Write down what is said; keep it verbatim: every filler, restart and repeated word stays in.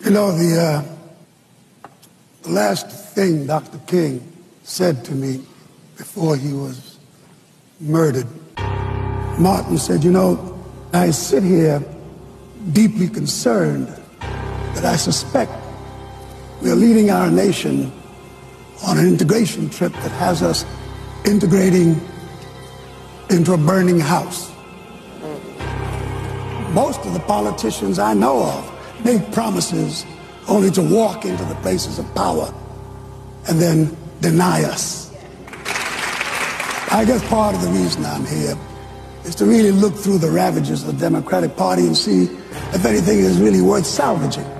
You know, the, uh, the last thing Doctor King said to me before he was murdered, Martin said, you know, I sit here deeply concerned that I suspect we are leading our nation on an integration trip that has us integrating into a burning house. Most of the politicians I know of make promises only to walk into the places of power and then deny us. I guess part of the reason I'm here is to really look through the ravages of the Democratic Party and see if anything is really worth salvaging.